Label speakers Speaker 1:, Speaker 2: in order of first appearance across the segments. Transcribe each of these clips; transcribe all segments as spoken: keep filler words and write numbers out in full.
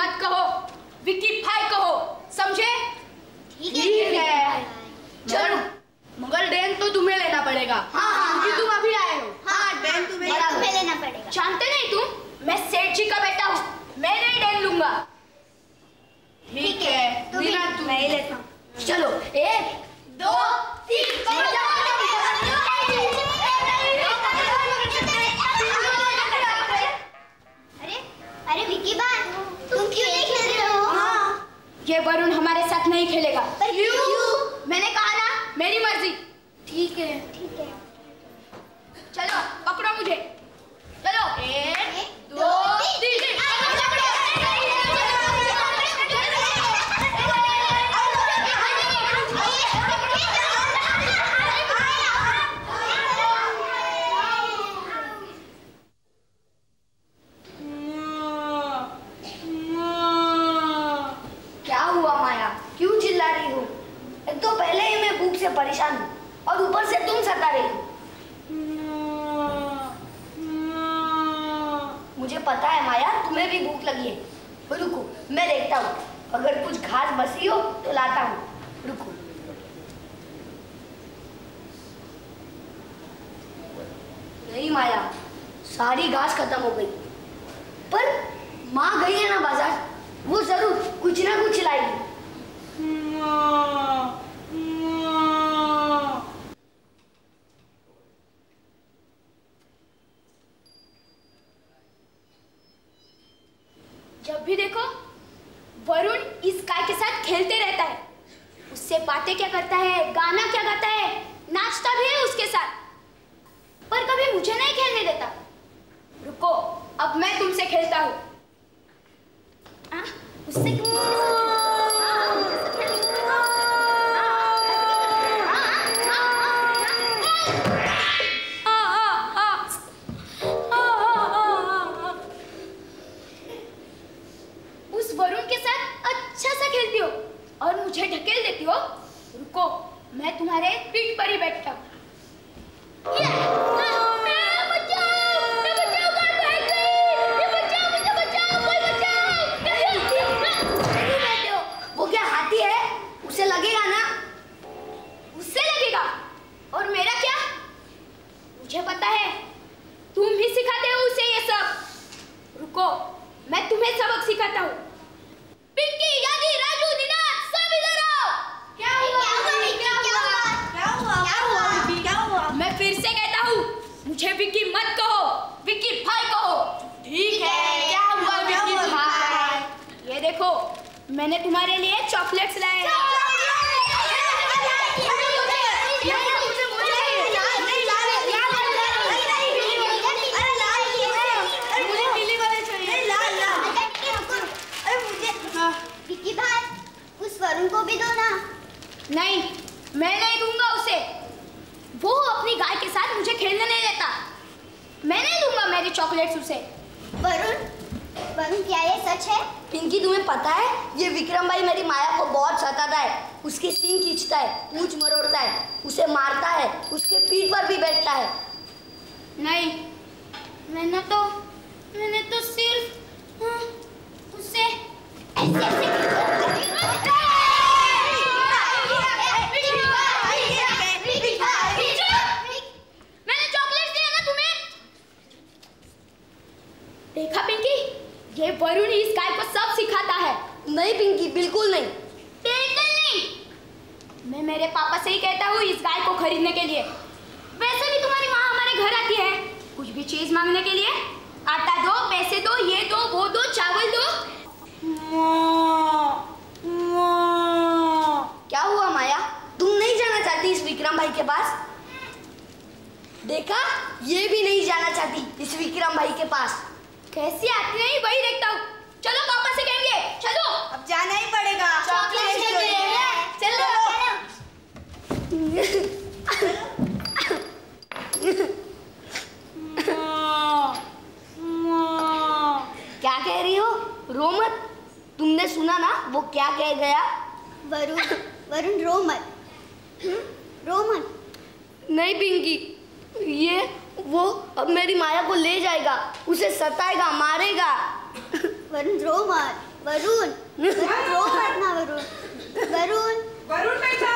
Speaker 1: मत कहो, विक्की भाई कहो, समझे?
Speaker 2: ठीक है।
Speaker 1: चलो, मगर डेन तो तुम्हें लेना पड़ेगा।
Speaker 2: हाँ, हाँ,
Speaker 1: क्योंकि तुम अभी आए हो।
Speaker 2: हाँ, डेन तुम्हें तुम्हें लेना पड़ेगा।
Speaker 1: जानते नहीं तुम, मैं सेठ जी का बेटा हूँ, मैं नहीं डेन लूंगा। ठीक है,
Speaker 2: तुम मैं ही लेता हूँ।
Speaker 1: चलो, एक दो तीन।
Speaker 2: अरे अरे विक्की भाई, तुम क्यों नहीं खेल रहे हो?
Speaker 1: हाँ, ये वरुण हमारे साथ नहीं खेलेगा।
Speaker 2: पर क्यों?
Speaker 1: मैंने कहा ना, मेरी मर्जी। ठीक है,
Speaker 2: ठीक है।
Speaker 1: चलो पकड़ो मुझे। चलो, एक दो तीन।
Speaker 3: क्या हुआ माया, क्यों चिल्ला रही हो? एक तो पहले ही मैं भूख से परेशान हूँ और ऊपर से तुम सता रही हो। मुझे पता है माया, तुम्हें भी भूख लगी है। रुको, मैं देखता हूँ, अगर कुछ घास बसी हो तो लाता हूँ। रुको। नहीं माया, सारी घास खत्म हो गई, पर माँ गई है ना बाजार, वो जरूर कुछ ना कुछ लाएगी।
Speaker 1: जब भी देखो वरुण इस गाय के साथ खेलते रहता है, उससे बातें क्या करता है, गाना क्या गाता है, नाचता भी है उसके साथ, पर कभी मुझे नहीं खेलने देता। रुको, अब मैं तुमसे खेलता हूँ। उससे उस वरुण के साथ अच्छा सा खेलती हो और मुझे ढकेल देती हो। रुको, मैं तुम्हारे पीठ पर ही बैठता हूँ।
Speaker 3: वो क्या हाथी है? उसे लगेगा ना?
Speaker 1: उससे लगेगा, और मेरा क्या? मुझे पता है, तुम ही सिखाते हो उसे ये सब। रुको, मैं तुम्हें सबक सिखाता हूँ। पिंकी, यागी, राजू, दिनार, सब इधर आओ।
Speaker 2: क्या हुआ? क्या हुआ? क्या हुआ? क्या हुआ? क्या हुआ?
Speaker 1: मैं फिर से कहता हूँ, मुझे विक्की मत कहो, विक्की भाई कहो। ठीक है, क्या हुआ विक्की भाई? ये देखो, मैंने तुम्हारे लिए चॉकलेट्स लाए हैं।
Speaker 2: विक्की भाई, उस वरुण को भी दो ना।
Speaker 1: नहीं, मैं नहीं दूंगा उसे। वो अपनी गाय के साथ मुझे खेलने नहीं देता। मैं नहीं दूंगा मेरी चॉकलेट्स उसे।
Speaker 2: वरुण, वरुण क्या ये सच है?
Speaker 3: पिंकी, तुम्हें पता है, ये विक्रम भाई मेरी माया को बहुत सताता है। उसके सींग खींचता है, पूंछ मरोड़ता है, उसे मारता है, उसके पीठ पर भी बैठता है।
Speaker 1: नहीं, मैंने तो मैंने तो सिर्फ हाँ, उसे ऐसे ऐसे मैंने चॉकलेट दिया ना तुम्हें। देखा पिंकी, ये वरुण इस गाय को सब सिखाता है।
Speaker 3: नहीं पिंकी, बिल्कुल नहीं।
Speaker 1: बिल्कुल नहीं। मैं मेरे पापा से ही कहता हूँ इस गाय को खरीदने के लिए। वैसे भी तुम्हारी माँ हमारे घर आती है कुछ भी चीज मांगने के लिए। आटा दो, पैसे दो, ये दो, वो दो, चावल दो।
Speaker 3: क्या हुआ माया, तुम नहीं जाना चाहती इस विक्रम भाई के पास? देखा, ये भी नहीं जाना चाहती इस विक्रम भाई के पास।
Speaker 1: कैसी आती नहीं वही देखता हूँ। चलो पापा से कहेंगे। चलो,
Speaker 2: अब जाना ही पड़ेगा।
Speaker 1: चॉकलेट चलो।
Speaker 3: क्या कह रही हो? रो मत। तुमने सुना ना वो क्या कह गया?
Speaker 2: वरुण, वरुण रो मत, रो मत।
Speaker 3: नहीं पिंकी, ये वो अब मेरी माया को ले जाएगा, उसे सताएगा, मारेगा।
Speaker 2: वरुण रो मत। वरुण, रो मत ना वरुण। वरुण,
Speaker 4: वरुण बेटा,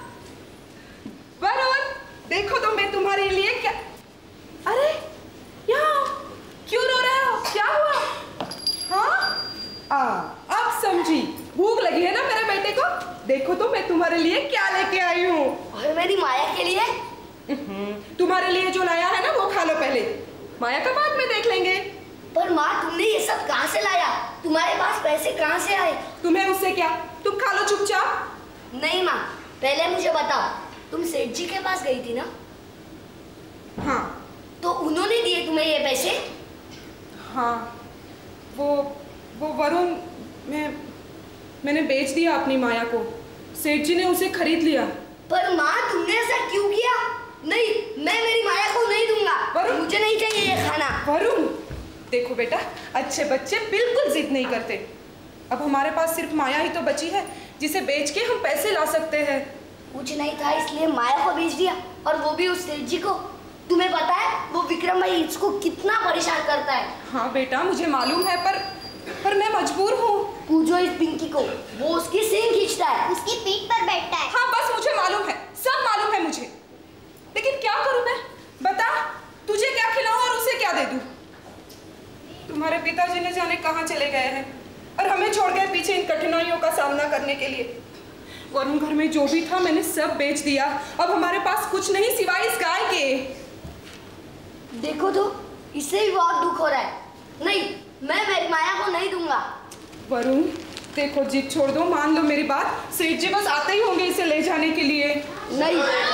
Speaker 4: वरुण, देखो तो मैं तुम्हारे लिए क्या, अरे यहाँ क्यों रो रहे हो, क्या हुआ? हाँ, आ, अब समझी, भूख लगी है ना मेरे बेटे को। देखो तो मैं तुम्हारे लिए क्या लेके आई हूँ।
Speaker 3: और मेरी माया के लिए?
Speaker 4: तुम्हारे लिए जो लाया है ना वो खा लो पहले, माया का बाद में देख लेंगे।
Speaker 3: पर माँ, तुमने ये सब कहाँ से लाया? तुम्हारे पास पैसे कहाँ से आए?
Speaker 4: तुम्हें उससे क्या, तुम खा लो चुपचाप।
Speaker 3: नहीं माँ, पहले मुझे बताओ, तुम सेठ जी के पास गई थी ना?
Speaker 4: हाँ।
Speaker 3: तो उन्होंने दिए तुम्हें ये पैसे?
Speaker 4: हाँ, वो वो वरुण, मैं मैंने बेच दिया अपनी माया को, सेठ जी ने उसे खरीद लिया।
Speaker 3: पर माँ, तुमने ऐसा क्यों किया? नहीं, मैं मेरी माया को नहीं दूंगा।
Speaker 4: वरुण,
Speaker 3: मुझे नहीं चाहिए ये खाना।
Speaker 4: वरुण, देखो बेटा, अच्छे बच्चे बिल्कुल जिद नहीं करते। अब हमारे पास सिर्फ माया ही तो बची है जिसे बेच के हम पैसे ला सकते हैं।
Speaker 3: कुछ नहीं था इसलिए माया को बेच दिया, और वो भी उस सेठ जी को। तुम्हें पता है वो विक्रम भाई इसको कितना परेशान करता है?
Speaker 4: हाँ बेटा, मुझे मालूम है, पर पर मैं मजबूर हूँ।
Speaker 3: पूछो इस पिंकी को, वो उसकी सींग खींचता है,
Speaker 2: उसकी पीठ पर बैठता है।
Speaker 4: हाँ बस मुझे मालूम है, सब मालूम है मुझे, लेकिन क्या करूँ मैं? बता, तुझे क्या खिलाऊं और उसे क्या दे दूं? तुम्हारे पिताजी ने जाने कहाँ चले गए हैं और हमें छोड़ गए पीछे इन कठिनाइयों का सामना करने के लिए। वरुण, घर में जो भी था मैंने सब बेच दिया। अब हमारे पास कुछ नहीं सिवाय इस गाय के।
Speaker 3: देखो तो, इससे भी बहुत दुख हो रहा है। नहीं, मैं मेरी माया को नहीं दूंगा।
Speaker 4: वरुण, देखो जिद छोड़ दो, मान लो मेरी बात, सेठ जी बस आते ही होंगे इसे ले जाने के लिए।
Speaker 3: नहीं।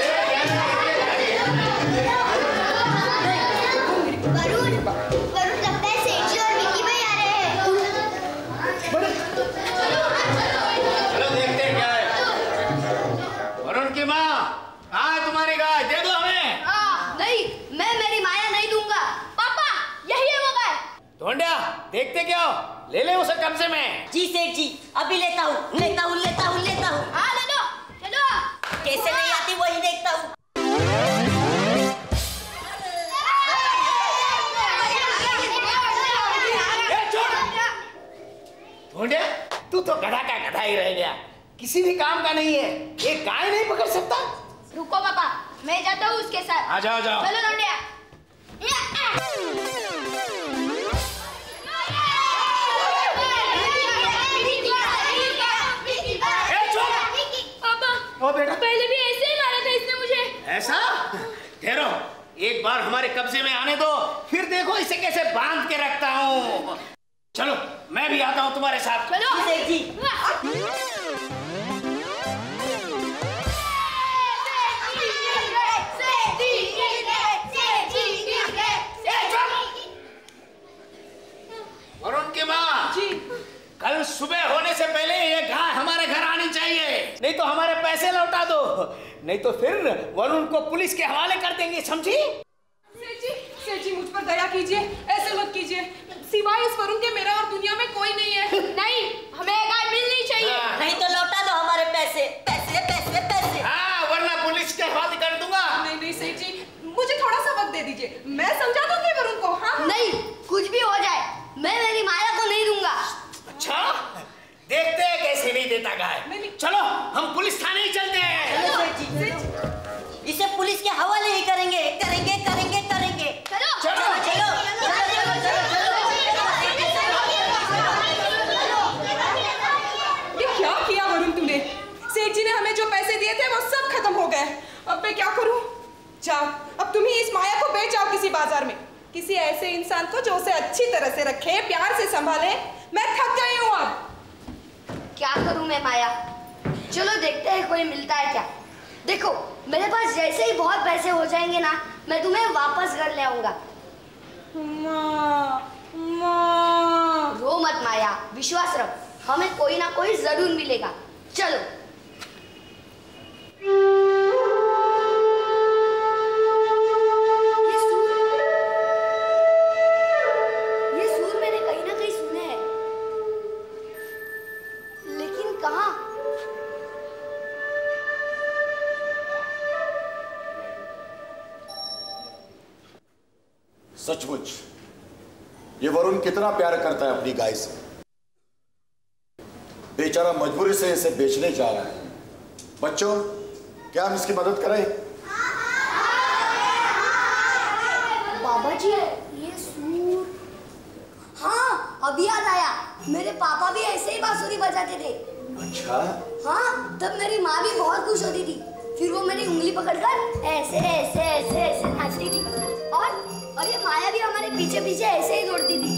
Speaker 2: वरुण, वरुण, लगता है सेठ जी और विक्की भाई आ रहे हैं।
Speaker 4: वरुण,
Speaker 5: चलो देखते हैं क्या है। वरुण की माँ, कहाँ है तुम्हारी गाय? दे दो हमें।
Speaker 3: आ, नहीं, मैं मेरी माया नहीं दूंगा। पापा, यही है वो गाय।
Speaker 5: ढोंडिया, देखते क्या हो? ले ले उसे कब्जे में।
Speaker 6: जी सेठ जी, अभी लेता हूँ, लेता हूँ, लेता हूँ, लेता हूँ।
Speaker 3: हाँ, ले लो, चलो।
Speaker 6: कैसे नहीं आती वही देखता हूँ।
Speaker 5: ढोंडिया, तू तो गधा का गधा ही रह गया, किसी भी काम का नहीं है। एक गाय नहीं पकड़ सकता?
Speaker 1: रुको पापा, मैं जाता हूँ उसके साथ।
Speaker 5: आ जाओ, जाओ।
Speaker 1: चलो लौंडिया।
Speaker 5: ओ बेटा,
Speaker 1: पहले भी ऐसे ही मारा था इसने मुझे।
Speaker 5: ऐसा? ठहरो, एक बार हमारे कब्जे में आने दो, फिर देखो इसे कैसे बांध के रखता हूँ। चलो, मैं भी आता हूँ तुम्हारे साथ।
Speaker 1: चलो
Speaker 6: सेठ जी।
Speaker 5: वरुण की माँ
Speaker 4: जी,
Speaker 5: कल सुबह होने से पहले ये गाय हमारे घर आनी चाहिए, नहीं तो हमारे पैसे लौटा दो, नहीं तो फिर वरुण को पुलिस के हवाले कर देंगे, समझी?
Speaker 4: सेठ जी, सेठ जी मुझ पर दया कीजिए, ऐसे मत कीजिए, सिवाय इस वरुण के मेरा और दुनिया में कोई नहीं है।
Speaker 1: नहीं, हमें गाय मिलनी चाहिए।
Speaker 5: हाँ।
Speaker 6: नहीं तो लौटा दो हमारे पैसे, पैसे, पैसे, पैसे।
Speaker 5: हाँ, वरना पुलिस के हवाले कर दूंगा।
Speaker 4: नहीं नहीं सेठ जी, मुझे थोड़ा सा वक्त दे दीजिए, मैं समझा दूंगी वरुण को। हाँ
Speaker 3: नहीं, कुछ भी हो जाए, मैं मेरी माया को नहीं दूंगा।
Speaker 5: अच्छा, देखते हैं कैसे नहीं देता गाय। चलो, हम पुलिस थाने ही चलते हैं।
Speaker 6: चलो सेठ जी, इसे पुलिस के हवाले ही करेंगे, करेंगे, करेंगे, करेंगे।
Speaker 1: चलो
Speaker 5: चलो,
Speaker 6: चलो, चलो, चलो, चलो,
Speaker 4: ये क्या किया वरुण तूने? सेठ जी ने हमें जो पैसे दिए थे वो सब खत्म हो गए। अब मैं क्या करूं? जाओ, अब तुम ही इस माया को बेच जाओ किसी बाजार में, किसी ऐसे इंसान को जो उसे अच्छी तरह से रखे, प्यार से संभाले। मैं थक गई हूँ अब।
Speaker 3: क्या करूं मैं माया? चलो देखते हैं कोई मिलता है क्या। देखो, मेरे पास जैसे ही बहुत पैसे हो जाएंगे ना, मैं तुम्हें वापस घर ले आऊंगा।
Speaker 4: माँ, माँ।
Speaker 3: रो मत माया, विश्वास रख, हमें कोई ना कोई जरूर मिलेगा। चलो। ये सुर, ये सुर मैंने कहीं ना कहीं सुने हैं, लेकिन कहाँ?
Speaker 7: सचमुच ये वरुण कितना प्यार करता है अपनी गाय से। बेचारा मजबूरी से इसे बेचने जा रहा है। बच्चों, क्या हम इसकी मदद करें?
Speaker 3: बाबा जी, ये सूर। हाँ, अभी याद आया, मेरे पापा भी ऐसे ही बांसुरी बजाते थे।
Speaker 7: अच्छा?
Speaker 3: हाँ, तब मेरी माँ भी बहुत खुश होती थी। फिर वो मेरी उंगली पकड़कर ऐसे ऐसे ऐसे ऐसे नाचती थी और और ये माया भी हमारे पीछे पीछे ऐसे ही दौड़ती थी।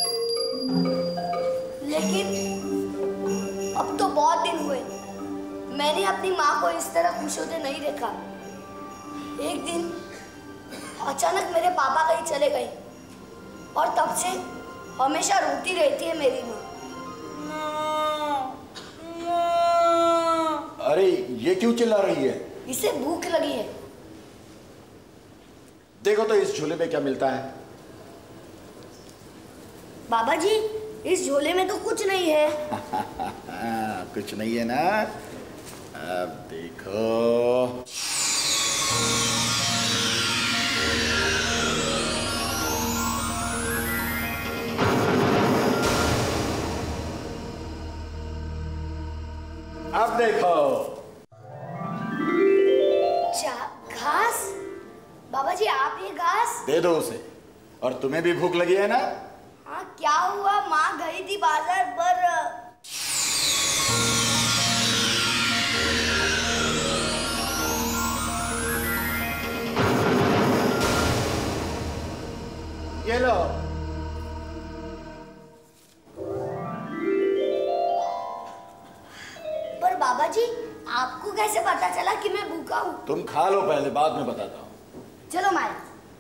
Speaker 3: लेकिन अब तो बहुत दिन हुए, मैंने अपनी माँ को इस तरह खुश होते नहीं देखा। एक दिन अचानक मेरे पापा कहीं चले गए और तब से हमेशा रोती रहती है मेरी माँ।
Speaker 7: अरे ये क्यों चिल्ला रही है?
Speaker 3: इसे भूख लगी है।
Speaker 7: देखो तो इस झोले में क्या मिलता है।
Speaker 3: बाबा जी, इस झोले में तो कुछ नहीं है।
Speaker 7: कुछ नहीं है ना? अब देखो। अब देखो।
Speaker 3: घास? बाबा जी, आप ये घास
Speaker 7: दे दो उसे। और तुम्हें भी भूख लगी है ना?
Speaker 3: हाँ, क्या हुआ? माँ गई थी बाजार पर।
Speaker 7: ये लो।
Speaker 3: पर बाबा जी, आपको कैसे पता चला कि मैं भूखा हूँ?
Speaker 7: तुम खा लो पहले, बाद में बताता हूँ।
Speaker 3: चलो माया।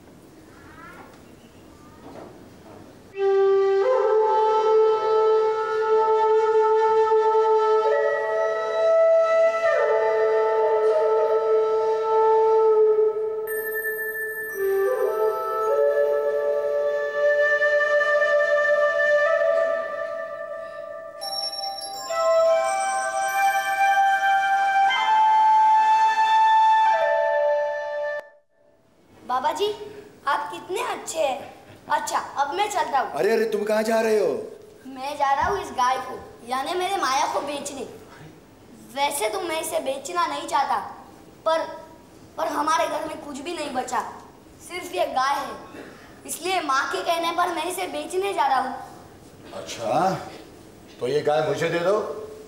Speaker 3: बाबा जी, आप कितने अच्छे हैं। अच्छा, अब मैं चलता हूँ।
Speaker 7: अरे अरे, तुम कहाँ जा रहे हो?
Speaker 3: मैं जा रहा हूँ इस गाय को, यानी मेरे माया को बेचने। वैसे तो मैं इसे बेचना नहीं चाहता, पर पर हमारे घर में कुछ भी नहीं बचा, सिर्फ ये गाय है। इसलिए माँ के कहने पर मैं इसे बेचने जा रहा हूँ।
Speaker 7: अच्छा, तो ये गाय मुझे दे दो।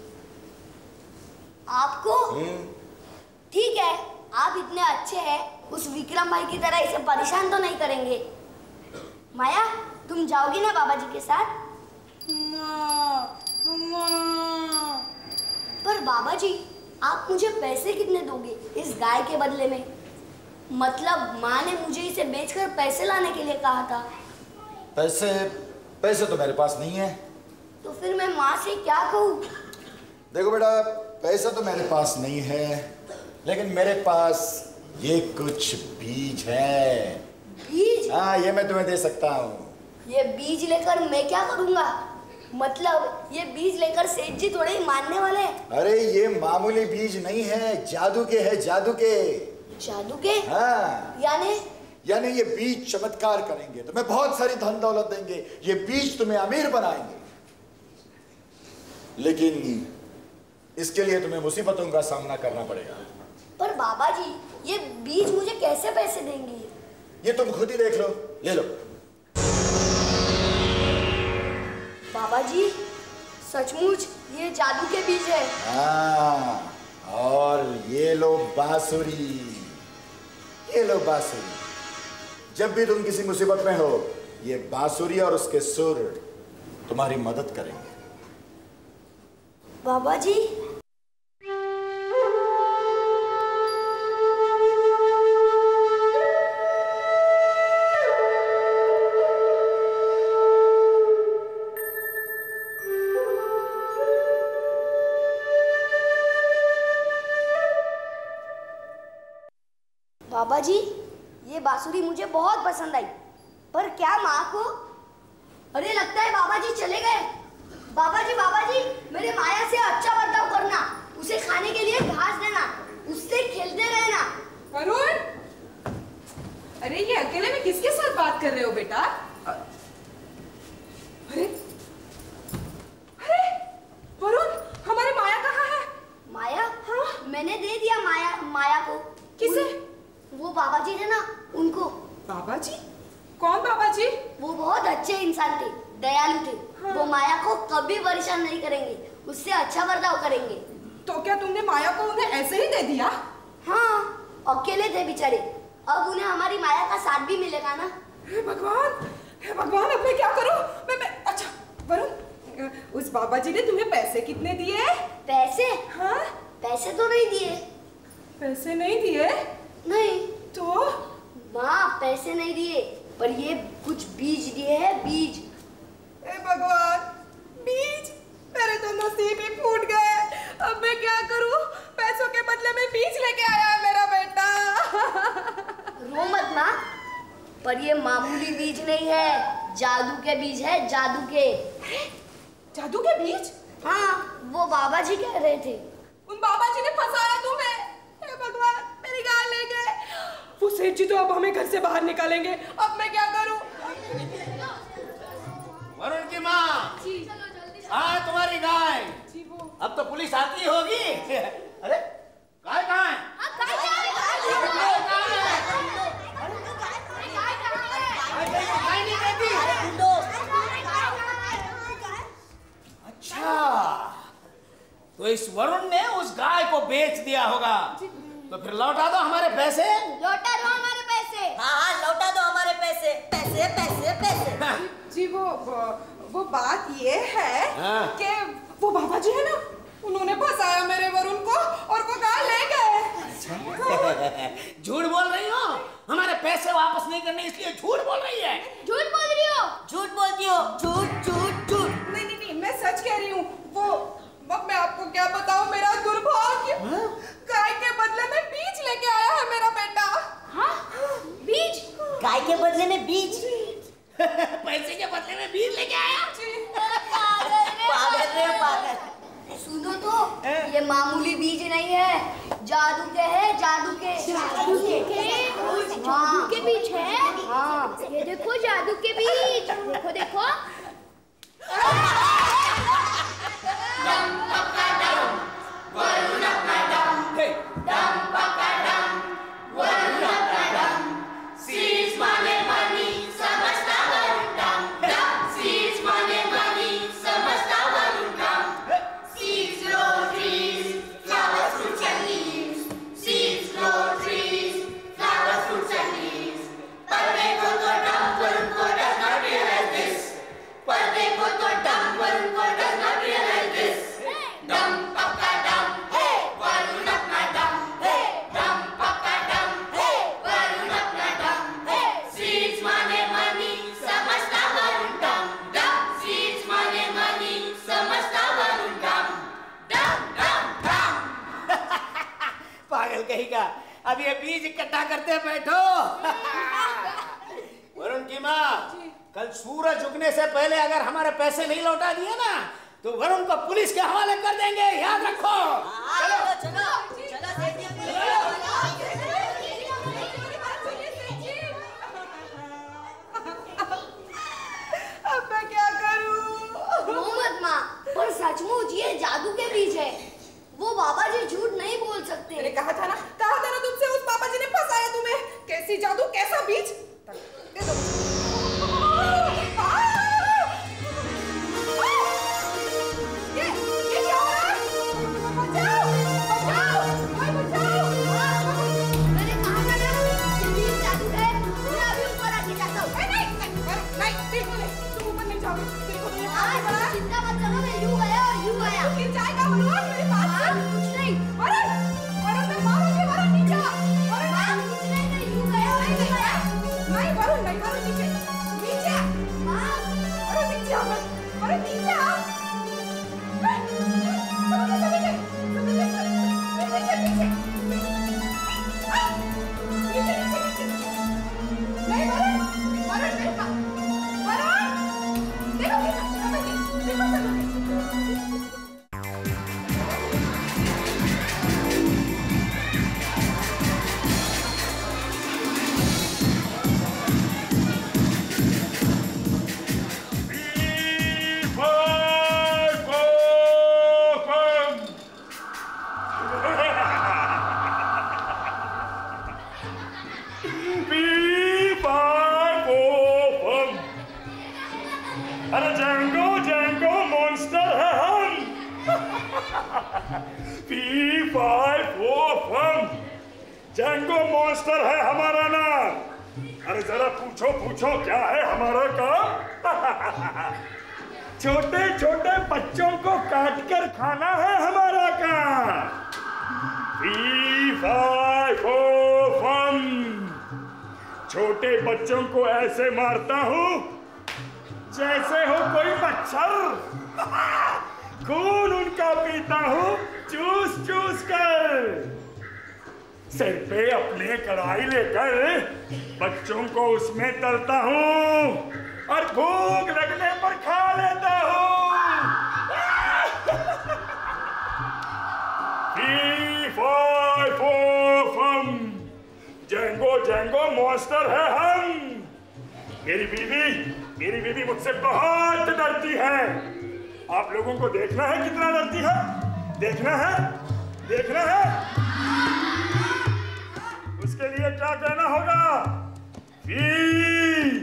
Speaker 3: आपको? ठीक है, आप इतने अच्छे हैं, उस विक्रम भाई की तरह इसे परेशान तो नहीं करेंगे। माया, तुम जाओगी ना बाबा जी के साथ? पर बाबा जी, आप मुझे पैसे कितने दोगे इस गाय के बदले में? मतलब माँ ने मुझे इसे बेचकर पैसे लाने के लिए कहा था।
Speaker 7: पैसे पैसे तो मेरे पास नहीं है।
Speaker 3: तो फिर मैं माँ से क्या कहूँ?
Speaker 7: देखो बेटा, पैसा तो मेरे पास नहीं है, लेकिन मेरे पास ये कुछ बीज है।
Speaker 3: बीज?
Speaker 7: हाँ, ये मैं तुम्हें दे सकता हूँ।
Speaker 3: ये बीज लेकर मैं क्या करूँगा? मतलब ये बीज लेकर सेठ जी थोड़े ही मानने वाले हैं।
Speaker 7: अरे ये मामूली बीज नहीं है, जादू के है, जादू के। जादू
Speaker 3: के?
Speaker 7: हाँ।
Speaker 3: यानी?
Speaker 7: यानी ये बीज चमत्कार करेंगे, तुम्हें बहुत सारी धन दौलत देंगे, ये बीज तुम्हें अमीर बनाएंगे। लेकिन इसके लिए तुम्हें मुसीबतों का सामना करना पड़ेगा।
Speaker 3: पर बाबा जी, ये बीज मुझे कैसे पैसे देंगे?
Speaker 7: ये तुम खुद ही देख लो, ले लो।
Speaker 3: बाबा जी, सचमुच ये जादू के बीज है।
Speaker 7: हाँ, और ये लो बांसुरी, ये लो बांसुरी। जब भी तुम किसी मुसीबत में हो, ये बांसुरी और उसके सुर तुम्हारी मदद करेंगे।
Speaker 3: बाबा जी, बाबा जी, ये बांसुरी मुझे बहुत पसंद आई, पर क्या माँ को? अरे लगता है बाबा जी चले गए। बाबा जी, बाबा जी, मेरे माया से अच्छा बर्ताव करना, उसे खाने के लिए घास देना, उससे खेलते रहना।
Speaker 4: वरुण, अरे ये अकेले में किसके साथ बात कर रहे हो बेटा? अरे अरे वरुण,
Speaker 3: वो बहुत अच्छे इंसान थे, दयालु थे। हाँ। वो माया को कभी परेशान नहीं करेंगे, उससे अच्छा बर्ताव करेंगे।
Speaker 4: तो क्या तुमने माया को उन्हें ऐसे ही दे दिया?
Speaker 3: हाँ, अकेले थे बेचारे, अब उन्हें हमारी माया का साथ भी मिलेगा ना।
Speaker 4: हे भगवान, हे भगवान, अब मैं क्या करूं? मैं, मैं अच्छा वरुण, उस बाबा जी ने तुम्हें पैसे कितने दिए?
Speaker 3: पैसे?
Speaker 4: हाँ?
Speaker 3: पैसे तो नहीं दिए।
Speaker 4: पैसे नहीं दिए?
Speaker 3: नहीं।
Speaker 4: तो?
Speaker 3: माँ, पैसे नहीं दिए, पर ये कुछ बीज दिए हैं, बीज।
Speaker 4: हे भगवान, बीज? मेरे तो नसीब ही फूट गए। अब मैं क्या करूं? पैसों के बदले में बीज लेके आया है मेरा बेटा।
Speaker 3: रो मत माँ, पर ये मामूली बीज नहीं है, जादू के बीज है, जादू के।
Speaker 4: जादू के बीज?
Speaker 3: हाँ, वो बाबा जी कह रहे थे।
Speaker 4: उन बाबा जी ने फंसाया तुम्हें? हे भगवान, मेरी गाल ले गए। वो सेठ जी तो अब हमें घर से बाहर निकालेंगे, अब मैं क्या करूं?
Speaker 5: वरुण की माँ, हाँ तुम्हारी गाय? अब तो पुलिस आती होगी। अरे गाय कहाँ है? अच्छा, तो इस वरुण ने उस गाय को बेच दिया होगा। तो फिर लौटा दो हमारे पैसे।
Speaker 1: लौटा दो हमारे पैसे।
Speaker 6: हाँ हाँ, लौटा दो हमारे पैसे। पैसे पैसे पैसे।
Speaker 5: हाँ।
Speaker 4: जी वो वो बात ये है
Speaker 5: हाँ।
Speaker 4: कि वो बाबा जी है ना, उन्होंने फंसाया मेरे वरुण को और वो गाय ले गए।
Speaker 5: झूठ बोल रही हो? हमारे पैसे वापस नहीं करने इसलिए झूठ बोल रही है।
Speaker 1: झूठ बोल रही हो?
Speaker 6: झूठ बोलती हो? झूठ झूठ झूठ।
Speaker 4: नहीं नहीं नहीं, मैं सच कह रही हूँ। वो अब मैं आपको क्या बताऊँ, मेरा दुर्भाग्य, गाय के बदले में बीज लेके आया है मेरा बेटा।
Speaker 1: हाँ? बीज?
Speaker 6: गाय के बदले में बीज?
Speaker 5: पैसे के बदले में बीज लेके आया?
Speaker 6: पागल रे पागल।
Speaker 3: सुनो तो, ये मामूली बीज नहीं है, जादू के है, जादू के।
Speaker 1: जादू के? जादू के बीज है?
Speaker 3: हाँ।
Speaker 1: ये देखो जादू के बीज, देखो देखो।
Speaker 5: अब ये बीज इकट्ठा करते बैठो। वरुण की माँ, कल सूरज उगने से पहले अगर हमारे पैसे नहीं लौटा दिए ना, तो वरुण को पुलिस के हवाले कर देंगे, याद रखो।
Speaker 6: चलो चलो चलो सेठ जी।
Speaker 4: अब मैं क्या करूं?
Speaker 3: मोहम्मद माँ, पर सचमुच ये जादू के बीज है, वो बाबा जी झूठ नहीं बोल सकते।
Speaker 4: मैंने कहा था ना, कहा था ना तुमसे, उस बाबा जी ने फंसाया तुम्हें। कैसी जादू, कैसा बीज? दे दो। ये ये क्या हो रहा है? बचाओ बचाओ भाई बचाओ।
Speaker 3: मैंने कहा था ना, ये बीज जादू है, मैं अभी ऊपर आके जाता हूँ।
Speaker 4: नहीं नहीं नहीं, बिल्कुल नहीं, तुम ऊपर नहीं जाओगे। देखो तो ये
Speaker 3: हाँ,
Speaker 4: पानी पड़ा है।
Speaker 3: चिंता मत करो, मैं यूं गया और यूं गया।
Speaker 4: गिर जाएगा वरुण, मेरी बात
Speaker 3: हाँ,
Speaker 4: सुन।
Speaker 3: कुछ नहीं।
Speaker 4: वरुण, वरुण मैं मारूंगी, वरुण नीचे आ। वरुण
Speaker 3: हाँ, कुछ नहीं, मैं यूं गया और यूं गया।
Speaker 4: नहीं वरुण, नहीं वरुण, नीचे नीचे आ।
Speaker 3: हाँ,
Speaker 4: वरुण नीचे आ, वरुण नीचे आ। समझे समझे समझे नीचे नीचे नीचे नीचे। नहीं वरुण, वरुण मेरे पास, वरुण देखो
Speaker 8: अरे जैंगो जैंगो मॉन्स्टर है हम। P five four fam Jango monster है हमारा नाम। अरे जरा पूछो पूछो क्या है हमारा काम? छोटे छोटे बच्चों को काट कर खाना है हमारा काम। पी फाइव फोर फम छोटे बच्चों को ऐसे मारता हूँ जैसे हो कोई मच्छर। खून उनका पीता हूँ चूस चूस कर। सिर पे अपने कढ़ाई लेकर बच्चों को उसमें तलता हूँ और भूख लगने पर खा लेता हूँ। जैंगो जैंगो मॉन्स्टर है हम। मेरी बीवी मेरी बीवी मुझसे बहुत डरती है। आप लोगों को देखना है कितना डरती है? देखना है देखना है उसके लिए क्या कहना होगा? Three,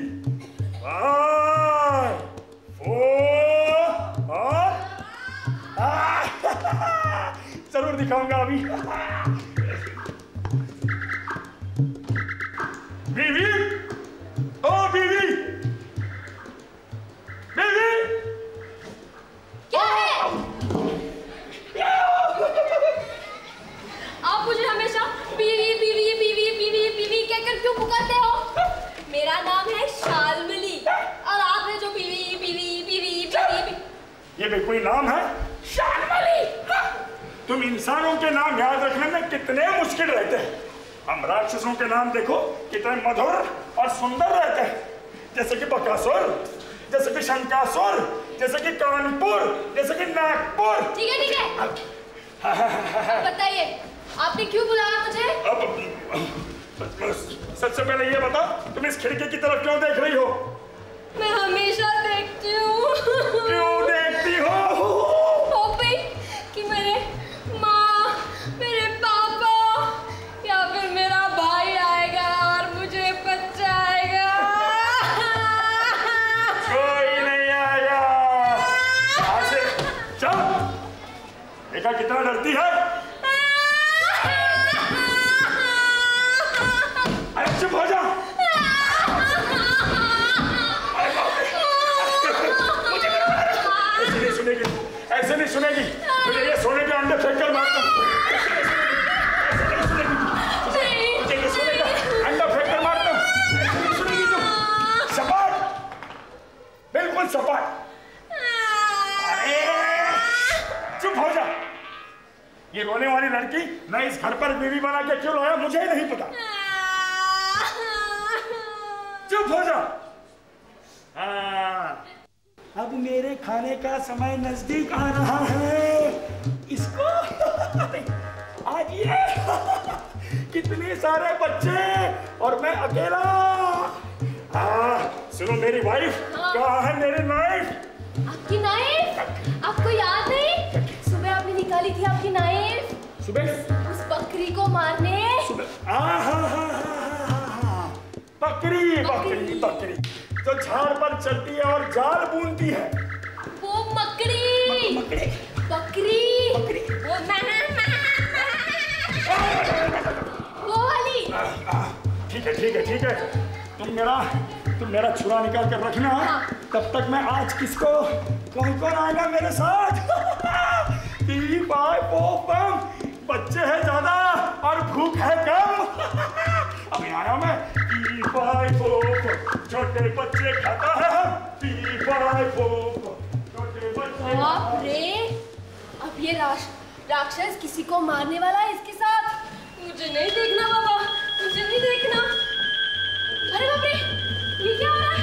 Speaker 8: five, four, और जरूर दिखाऊंगा अभी। बीवी, ओ बीवी, बीवी,
Speaker 1: क्या है? आप मुझे हमेशा बीवी बीवी बीवी बीवी बीवी कहकर क्यों पुकारते हो? मेरा नाम है शाल्मली और आप है जो बीवी बीवी बीवी बीवी।
Speaker 8: ये भी कोई नाम है? शाल्मली। तुम इंसानों के नाम याद रखने में कितने मुश्किल रहते हैं। हम राक्षसों के नाम देखो कितने मधुर और सुंदर रहते हैं, जैसे कि बकासुर, जैसे कि शंकासुर, जैसे कि कानपुर, जैसे कि नागपुर।
Speaker 1: ठीक है ठीक है, बताइए आपने क्यों बुलाया मुझे?
Speaker 8: अब सबसे पहले ये बता, तुम इस खिड़की की तरफ क्यों देख रही हो?
Speaker 1: मैं हमेशा देखती हूँ।
Speaker 8: क्यों देखती हो?
Speaker 1: होपी कि मेरे माँ, मेरे पापा या फिर मेरा भाई आएगा और मुझे बचाएगा।
Speaker 8: कोई नहीं आएगा। यहाँ से चल। देखा कितना डरती है? अरे चुप हो जा। ऐसे नहीं सुनेगी, ऐसे नहीं सुनेगी। तुझे ये सोने के अंडे फेंक कर मारता हूँ। तुझे ये सोने का अंडा फेंक कर मारता हूँ। ऐसे नहीं सुनेगी तू। सपाट, बिल्कुल सपाट। अरे चुप हो जा। ये रोने वाली लड़की मैं इस घर पर बीवी बना के क्यों लाया मुझे नहीं पता। चुप हो जा। हाँ, अब मेरे खाने का समय नजदीक आ रहा है। इसको आज ये कितने सारे बच्चे और मैं अकेला। हाँ, सुनो मेरी वाइफ, कहाँ है मेरी नाइफ?
Speaker 1: आपकी नाइफ? आपको याद नहीं? सुबह आपने निकाली थी आपकी नाइफ
Speaker 8: सुबह
Speaker 1: उस बकरी को मारने।
Speaker 8: सुबह आ हा हा हा हा बकरी बकरी बकरी जो झाड़ पर चलती है और जाल बूनती है।
Speaker 1: वो मकड़ी
Speaker 8: मकड़ी
Speaker 1: बकरी
Speaker 8: बकरी
Speaker 1: वो महा वो वाली।
Speaker 8: ठीक है ठीक है ठीक है, तुम मेरा तुम मेरा छुरा निकाल कर रखना।
Speaker 1: हाँ।
Speaker 8: तब तक मैं आज किसको कौन कौन आएगा मेरे साथ? तीन बाय पोपम बच्चे हैं ज्यादा और भूख है कम। अभी आया मैं। तीन बाय पोप छोटे बच्चे खाता है हम। तीन बाय पोप छोटे बच्चे।
Speaker 1: बाप रे, अब ये राश राक्षस किसी को मारने वाला है इसके साथ। मुझे नहीं देखना बाबा, मुझे नहीं देखना। अरे बाप रे, ये क्या हो रहा है?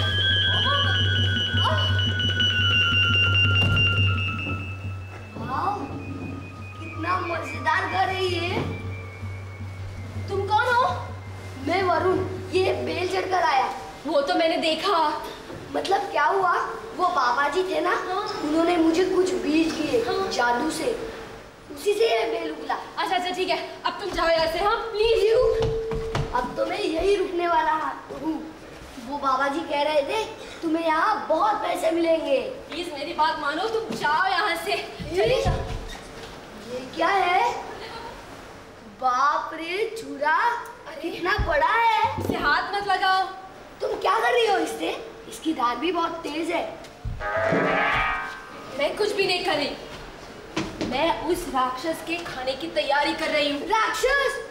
Speaker 3: वाह, कितना मजेदार घर है ये।
Speaker 1: तुम कौन हो?
Speaker 3: मैं वरुण, ये बेल चढ़कर आया।
Speaker 1: वो तो मैंने देखा।
Speaker 3: मतलब क्या हुआ, वो बाबा जी थे ना,
Speaker 1: हाँ।
Speaker 3: उन्होंने मुझे कुछ बीज दिए
Speaker 1: हाँ।
Speaker 3: जादू से, उसी से ये बेल उगला।
Speaker 1: अच्छा अच्छा ठीक है, अब तुम जाओ यहाँ से। हाँ प्लीज यू।
Speaker 3: अब तो मैं यही रुकने वाला हूँ। वो बाबा जी कह रहे थे तुम्हें यहाँ बहुत पैसे मिलेंगे।
Speaker 1: प्लीज मेरी बात मानो, तुम जाओ यहाँ से, चले जाओ।
Speaker 3: ये क्या है? बाप रे छुरा, कितना बड़ा है।
Speaker 1: इसे हाथ मत लगाओ।
Speaker 3: तुम क्या कर रही हो इससे? इसकी धार भी बहुत तेज है।
Speaker 1: मैं कुछ भी नहीं कर रही, मैं उस राक्षस के खाने की तैयारी कर रही हूँ।
Speaker 3: राक्षस?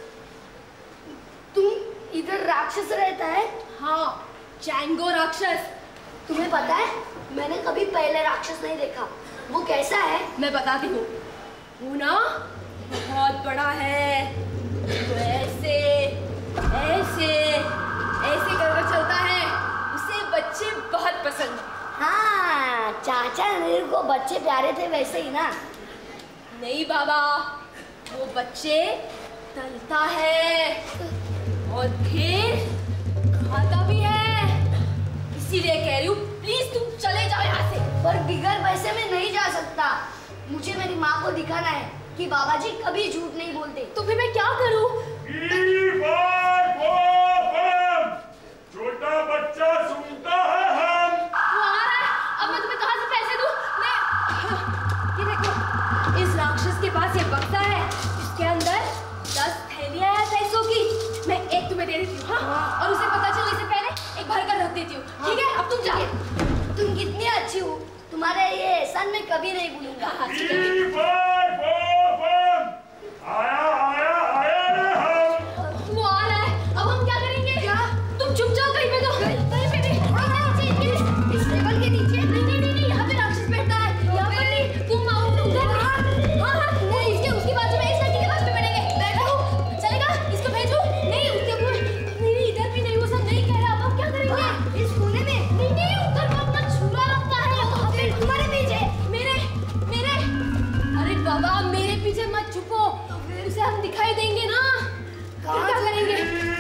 Speaker 3: तुम इधर राक्षस रहता है?
Speaker 1: हाँ, चैंगो राक्षस।
Speaker 3: तुम्हें पता है मैंने कभी पहले राक्षस नहीं देखा, वो कैसा है?
Speaker 1: मैं बताती हूँ। वो ना बहुत बड़ा है, वो ऐसे ऐसे ऐसे करके चलता है, उसे बच्चे बहुत पसंद है।
Speaker 3: हाँ, चाचा मेरे को बच्चे प्यारे थे वैसे ही ना?
Speaker 1: नहीं बाबा, वो बच्चे तलता है और फिर खाता भी है। इसीलिए कह रही हूँ, प्लीज तुम चले जाओ यहाँ से।
Speaker 3: पर बिगर पैसे में नहीं जा सकता। मुझे मेरी माँ को दिखाना है कि बाबा जी कभी झूठ नहीं बोलते।
Speaker 1: तो फिर मैं क्या करूँ?
Speaker 8: छोटा बच्चा सुनता है हम।
Speaker 1: वो आ रहा है, अब मैं तुम्हें कहाँ से पैसे दूँ? मैं ये देखो, इस राक्षस के पास ये बक्सा है, इसके अंदर दस थैलियाँ हैं पैसों की। मैं एक तुम्हें दे देती हूँ, हाँ? और उसे पता चलने से पहले एक भर कर रख देती हूँ, ठीक है? अब तुम जाओ।
Speaker 3: तुम कितनी अच्छी हो, तुम्हारे ये एहसान मैं कभी नहीं भूलूंगा।
Speaker 8: आया आया आया हम।
Speaker 1: वो आ रहा है, अब हम क्या करेंगे? क्या? तुम चुप जाओ कहीं पे, तो कहीं पे नहीं। हाँ, नीचे, इस टेबल के नीचे। नहीं नहीं नहीं, यहाँ पे राक्षस बैठता है, यहाँ पर नहीं। तुम आओ, तुम उधर। हाँ हाँ, नहीं, इसके उसकी बाजू में इस लड़की के पास में बैठेंगे। बैठो, चलेगा? इसको भेजो। नहीं, उसके ऊपर नहीं, इधर भी नहीं, वो सब नहीं कह रहा। अब हम क्या करेंगे? इस कोने में? नहीं नहीं, उधर मत मत, छुरा लगता है। फिर तुम्हारे पीछे? मेरे मेरे अरे बाबा, मेरे पीछे मत छुपो, उसे हम दिखाई देंगे ना। फिर क्या करेंगे?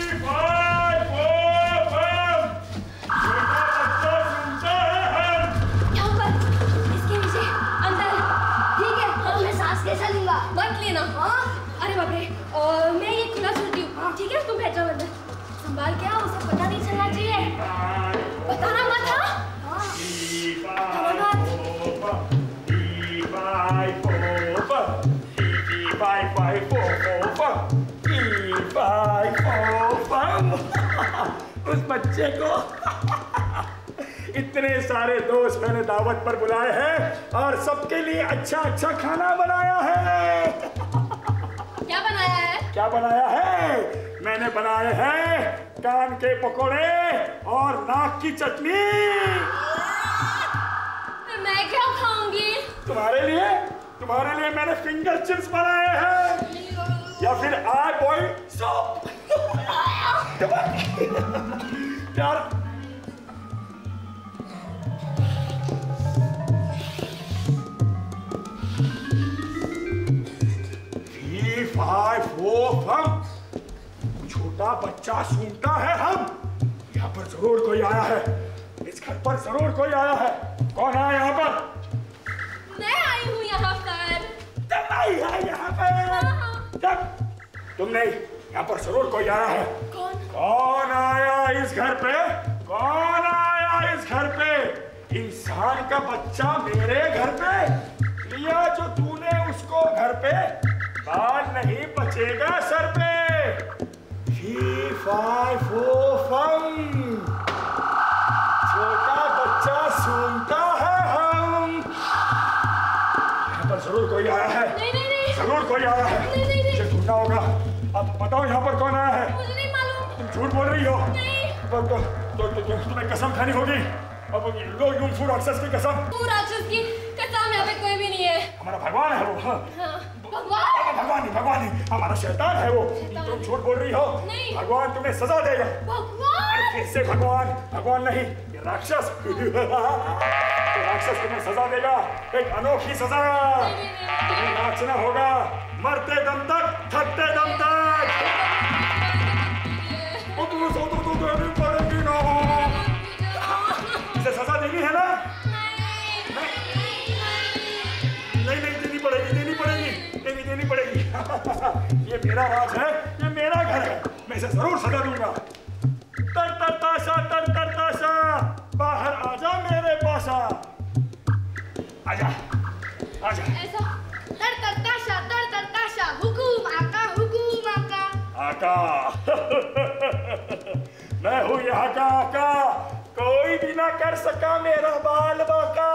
Speaker 1: यहाँ पर, इसके नीचे, अंदर। ठीक है,
Speaker 3: तो मैं सांस कैसा लूंगा?
Speaker 1: मत लेना। हाँ, अरे बाप रे, और मैं ये खुला छोड़ती हूँ, ठीक है? तुम बैठ जाओ अंदर, संभाल के आओ, उसे पता नहीं चलना चाहिए। बताना मत। हाँ, बताना मत।
Speaker 8: उस बच्चे को इतने सारे दोस्त मैंने दावत पर बुलाए हैं और सबके लिए अच्छा अच्छा खाना बनाया है।
Speaker 1: क्या बनाया है?
Speaker 8: क्या बनाया है? मैंने बनाए हैं कान के पकोड़े और नाक की चटनी।
Speaker 1: मैं क्या खाऊंगी?
Speaker 8: तुम्हारे लिए तुम्हारे लिए मैंने फिंगर चिप्स बनाए हैं, या फिर आई बॉइल्ड सूप। यार छोटा बच्चा सूंघता है हम। यहाँ पर जरूर कोई आया है, इस घर पर जरूर कोई आया है। कौन है यहाँ पर?
Speaker 1: मैं आई हूँ यहाँ पर।
Speaker 8: तुम आई है यहाँ पर? जब तुम नहीं, यहाँ पर जरूर कोई आया है।
Speaker 1: कौन?
Speaker 8: कौन आया इस घर पे? कौन आया इस घर पे? इंसान का बच्चा मेरे घर पे लिया जो तूने उसको घर पे, बाल नहीं बचेगा सर पे। फी फाई फो फम, छोटा बच्चा सूंघता है हम। यहाँ पर जरूर कोई आया है।
Speaker 1: नहीं नहीं नहीं,
Speaker 8: जरूर कोई आया है।
Speaker 1: नहीं नहीं नहीं,
Speaker 8: मुझे ढूंढना होगा। अब बताओ यहाँ पर कौन आया है?
Speaker 1: मुझे नहीं मालूम।
Speaker 8: तुम झूठ बोल रही हो।
Speaker 1: नहीं।
Speaker 8: तो, तो, तो, तो, तो तुम्हें कसम खानी होगी। अब लो यूंफू राक्षस की कसम।
Speaker 1: तू राक्षस की कसम, यहाँ पे कोई भी नहीं है।
Speaker 8: हमारा भगवान है वो। हाँ।
Speaker 1: हाँ, भगवान?
Speaker 8: भगवान नहीं, भगवान नहीं, हमारा शैतान है वो। तुम झूठ बोल रही हो।
Speaker 1: नहीं।
Speaker 8: भगवान तुम्हें सजा देगा।
Speaker 1: भगवान?
Speaker 8: किससे भगवान? भगवान नहीं, ये राक्षस। राक्षस तुम्हें सजा देगा, एक अनोखी सजा। तुम्हें नाचना होगा मरते दम तक, थकते दम तक। वो तुम्हें सो तो देनी पड़ेगी ना। इसे सजा देनी है ना? नहीं नहीं, देनी पड़ेगी, देनी पड़ेगी, देनी देनी पड़ेगी। ये मेरा राज है, ये मेरा घर है, मैं इसे जरूर सजा दूंगा। तर तर ताशा, तर तर ताशा, बाहर आ जा। आजा आजा।
Speaker 1: ऐसा तर तर ताशा तर तर ताशा हुकुम आका हुकुम आका।
Speaker 8: आका मैं हूँ यहाँ का आका, कोई भी ना कर सका मेरा बाल बाका।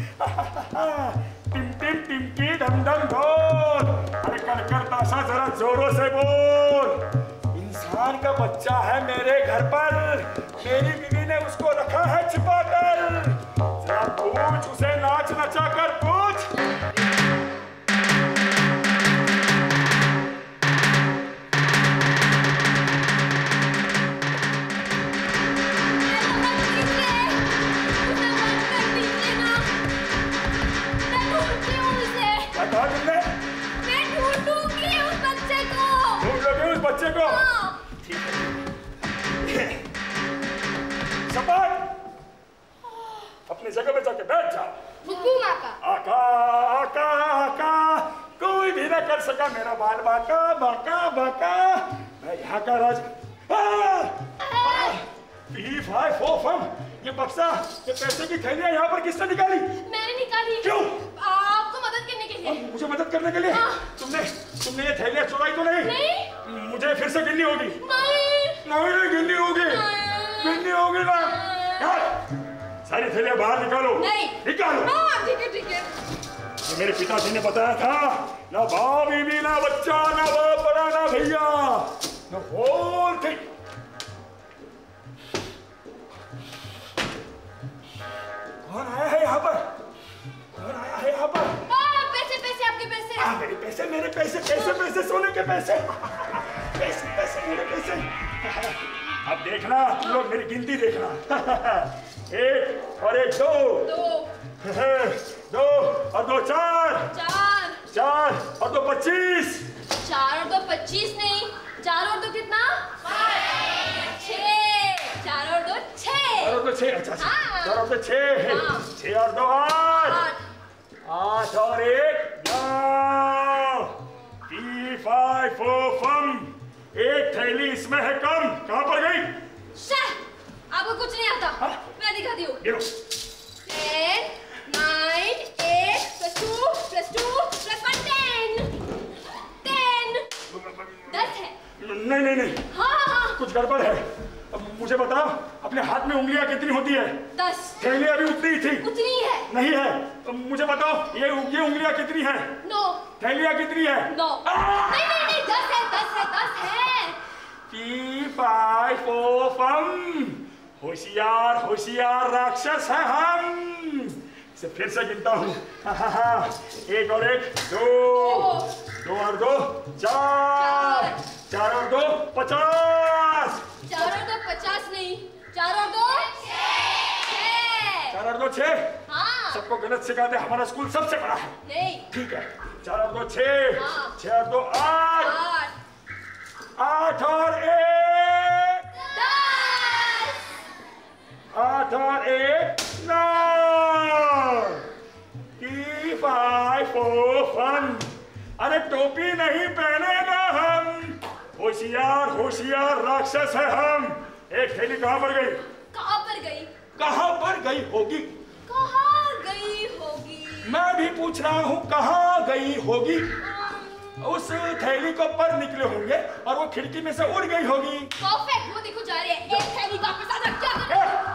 Speaker 8: टिम टिम टिम की डम डम ढोल, अरे कर कर ताशा जरा जोरों से बोल। इंसान का बच्चा है मेरे घर पर, मेरी बीवी ने उसको रखा है छिपा कर। जरा पूछ उसे नाच नचा कर पूछ। बच्चे को ठीक है, शपथ अपनी जगह पे जाके बैठ जाओ।
Speaker 1: हुकुम आका।
Speaker 8: आका आका आका, कोई भी ना कर सका मेरा बाल बाका बाका बाका। मैं यहाँ का राज। पी फाइव फोर फम, ये बक्सा, ये पैसे की थैलियाँ यहाँ पर किसने निकाली?
Speaker 1: मैंने निकाली।
Speaker 8: क्यों?
Speaker 1: आपको मदद करने के लिए।
Speaker 8: मुझे मदद करने के लिए? तुमने तुमने ये थैलियाँ चुराई तो नहीं?
Speaker 1: नहीं।
Speaker 8: मुझे फिर से गिननी होगी।
Speaker 1: नहीं
Speaker 8: नहीं गिननी होगी, गिननी होगी ना। यार सारी थैलियाँ बाहर निकालो।
Speaker 1: नहीं
Speaker 8: निकालो।
Speaker 1: हाँ ठीक है ठीक है।
Speaker 8: ये मेरे पिताजी ने बताया था, ना बाप बीवी ना बच्चा, ना बाप बड़ा ना भैया, ना होल थिंग। कौन आया है यहाँ पर? कौन आया है यहाँ पर?
Speaker 1: पैसे पैसे आपके पैसे।
Speaker 8: हाँ मेरे पैसे मेरे पैसे पैसे पैसे सोने के पैसे पैसे पैसे मेरे पैसे। अब देखना तुम लोग मेरी गिनती देखना। एक और एक दो
Speaker 1: दो
Speaker 8: दो और दो चार
Speaker 1: चार
Speaker 8: चार और दो पच्चीस।
Speaker 1: चार और दो पच्चीस नहीं, चार और दो कितना? छः। चार और दो छः।
Speaker 8: चार और दो छः। अच्छा
Speaker 1: हाँ।
Speaker 8: चार और दो छः।
Speaker 1: हाँ।
Speaker 8: छः और दो आठ। आठ और एक नौ। पी फाइव फोर फम, एक थैली इसमें है कम। कहाँ पर गई?
Speaker 1: शाह, आपको कुछ नहीं आता।
Speaker 8: हाँ?
Speaker 1: मैं दिखाती हूँ।
Speaker 8: गिनो।
Speaker 1: Ten nine eight plus two plus two plus one ten. Ten दस है।
Speaker 8: नहीं नहीं नहीं,
Speaker 1: हाँ हाँ
Speaker 8: कुछ गड़बड़ है। अब मुझे बताओ अपने हाथ में उंगलियां कितनी होती है?
Speaker 1: दस।
Speaker 8: थैली अभी उतनी ही थी।
Speaker 1: उतनी है।
Speaker 8: नहीं है। तो मुझे बताओ ये ये उंगलियां कितनी हैं?
Speaker 1: नौ।
Speaker 8: थैलियां कितनी है?
Speaker 1: नौ। नहीं नहीं नहीं, दस है दस है दस है।
Speaker 8: पी फाइव फोर फम, होशियार होशियार राक्षस है हम। इसे फिर से गिनता हूँ। एक और एक दो, दो और दो चार, चार और दो पचास।
Speaker 1: चार और दो पचास नहीं, चार और दो छः।
Speaker 8: चार और दो छः।
Speaker 1: हाँ।
Speaker 8: सबको गलत सिखाते, हमारा स्कूल सबसे बड़ा है।
Speaker 1: नहीं।
Speaker 8: ठीक है, चार और दो छः।
Speaker 1: हाँ।
Speaker 8: छः और दो आठ।
Speaker 1: आठ।
Speaker 8: आठ और एक
Speaker 1: दस।
Speaker 8: आठ और एक नौ। पी फाइव फोर फन, अरे टोपी नहीं पहनेगा हम। होशियार होशियार राक्षस है हम। एक थैली कहाँ पर गई?
Speaker 1: कहाँ पर गई?
Speaker 8: कहाँ पर गई होगी?
Speaker 1: कहाँ गई होगी?
Speaker 8: मैं भी पूछ रहा हूँ कहाँ गई होगी? उस थैली को पर निकले होंगे और वो खिड़की में से उड़ गई होगी।
Speaker 1: परफेक्ट, वो देखो जा रही है। एक थैली वापस आ जा। क्या कर?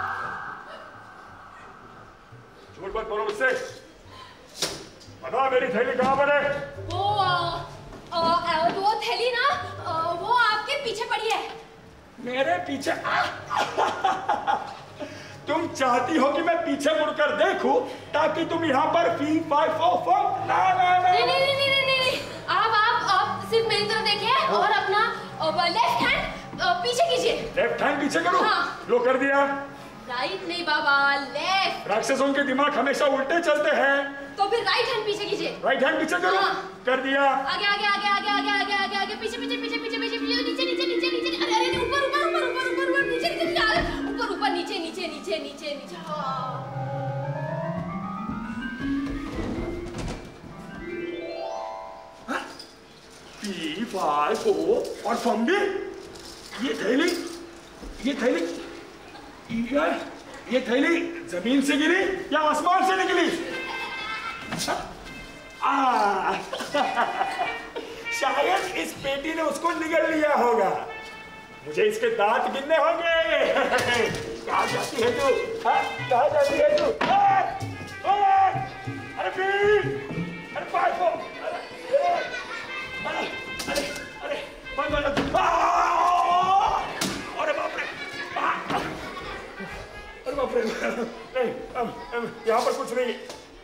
Speaker 8: झूठ मत बोलो मुझसे, बता मेरी थैली कहाँ पर है?
Speaker 1: वो आ, आ, आ, वो थैली ना आ, वो आपके पीछे पड़ी है।
Speaker 8: मेरे पीछे? तुम चाहती हो कि मैं पीछे मुड़कर देखूं ताकि तुम यहाँ पर फी फाइव फोर फम? ना ना ना।
Speaker 1: नहीं नहीं नहीं नहीं नहीं, आप आप आप सिर्फ मेरी तरफ देखिए और अपना लेफ्ट हैंड पीछे कीजिए।
Speaker 8: लेफ्ट हैंड पीछे करो।
Speaker 1: हाँ।
Speaker 8: लो कर दिया।
Speaker 1: राइट नहीं बाबा, लेफ्ट।
Speaker 8: राक्षसों के दिमाग हमेशा उल्टे चलते हैं।
Speaker 1: तो फिर राइट हैंड पीछे कीजिए।
Speaker 8: राइट हैंड पीछे करो।
Speaker 1: हाँ।
Speaker 8: कर दिया।
Speaker 1: आगे आगे आगे आगे आगे आगे आगे आगे पीछे पीछे पीछे पीछे पीछे पीछे नीचे नीचे नीचे नीचे अरे अरे ऊपर ऊपर ऊपर ऊपर ऊपर ऊपर नीचे नीचे नीचे ऊपर ऊपर नीचे नीचे नीचे नीचे नीचे। हाँ।
Speaker 8: पी फाइव फोर और फम भी। ये थैली ये थैली ये ये थैली जमीन से गिरी या आसमान से निकली? आ, शायद इस पेटी ने उसको निगल लिया होगा। मुझे इसके दांत गिनने होंगे। कहाँ जाती है तू? हाँ, कहाँ जाती है तू? अरे पीर, अरे पाइपो, अरे अरे अरे बंद हो जा। अरे बाप रे, अरे बाप रे, नहीं, यहाँ पर कुछ नहीं।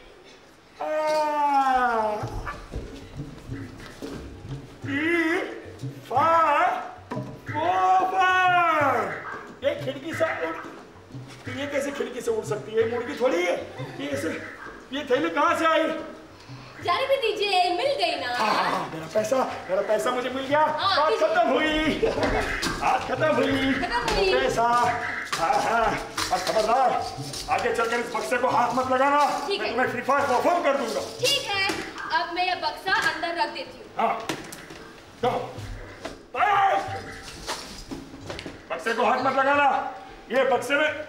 Speaker 8: ये खिड़की से उड़, ये कैसे खिड़की से उड़ सकती है? मुर्गी थोड़ी है ये। ऐसे ये थैली कहाँ से आई?
Speaker 1: जाने भी दीजिए, मिल गई ना।
Speaker 8: हाँ हाँ हाँ, मेरा पैसा, मेरा पैसा मुझे मिल गया। बात खत्म हुई, बात खत्म हुई, पैसा। हाँ हाँ, अब खबरदार, आगे चलकर इस बक्से को हाथ मत लगाना, मैं तुम्हें फ्री फायर परफॉर्म कर दूंगा।
Speaker 1: ठीक है, अब मैं ये बक्सा अंदर रख देती हूँ।
Speaker 8: हाँ, तो बक्से को हाथ मत लगाना, ये बक्से में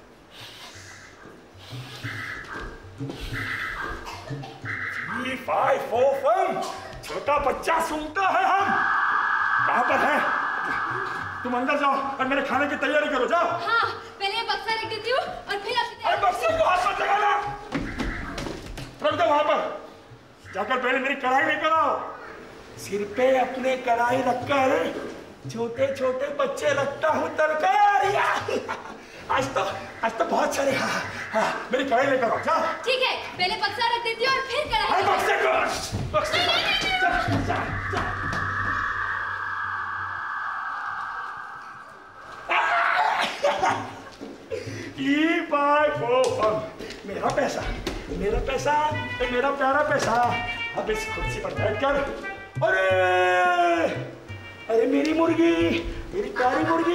Speaker 8: थ्री फाइव फोर वन, छोटा बच्चा सुनता है। हम कहाँ पर है? तुम अंदर जाओ और मेरे खाने की तैयारी करो, जाओ।
Speaker 1: हाँ, पहले ये बक्सा रख देती हूँ और फिर अपनी।
Speaker 8: अरे बक्से को हाथ मत लगाना, रख दो वहां पर। जाकर पहले मेरी कढ़ाई लेकर आओ। सिर पे अपने कढ़ाई रखकर छोटे छोटे बच्चे रखता हूँ तरकारियाँ। आज तो आज तो बहुत सारे। हाँ हाँ, मेरी कढ़ाई लेकर आओ, जाओ।
Speaker 1: ठीक है, पहले बक्सा रख देती हूँ और फिर कढ़ाई।
Speaker 8: बक्से को, बक्से को, जा, जा, जा। ई बाय फोर, मेरा पैसा, मेरा पैसा, मेरा प्यारा पैसा। अब इस कुर्सी पर बैठकर, अरे अरे मेरी मुर्गी, मेरी प्यारी मुर्गी।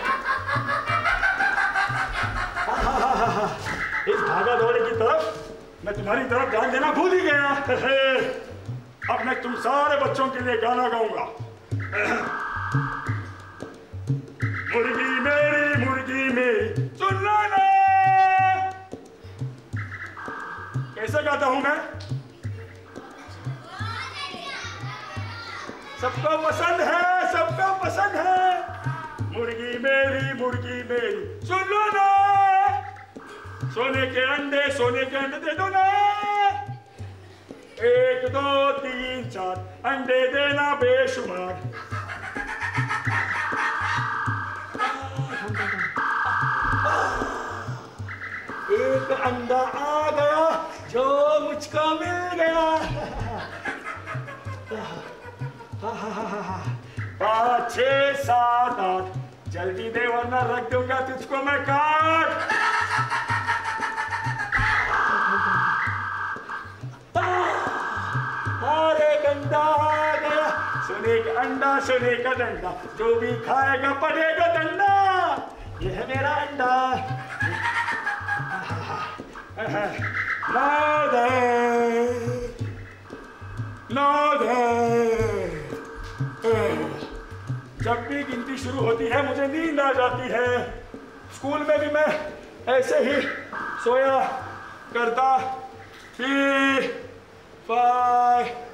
Speaker 8: इस भागा दौड़े की तरफ मैं तुम्हारी तरफ ध्यान देना भूल ही गया। अब मैं तुम सारे बच्चों के लिए गाना गाऊंगा। मुर्गी मेरी, मुर्गी मेरी, सुन लो ना। कैसे गाता हूं मैं? सबको पसंद है, सबको पसंद है। मुर्गी मेरी, मुर्गी मेरी, सुन लो ना। सोने के अंडे, सोने के अंडे दे दो ना। एक दो तीन चार अंडे देना बेशुमार। एक अंडा आ गया जो मुझको मिल गया। पाँच छः सात आठ, जल्दी दे वरना रख दूंगा तुझको मैं काट। अरे गंदा आ गया, सोने का अंडा, सोने का डंडा, जो भी खाएगा पड़ेगा डंडा। ये है मेरा अंडा। नौ दे, नौ दे। जब भी गिनती शुरू होती है मुझे नींद आ जाती है। स्कूल में भी मैं ऐसे ही सोया करता। Three five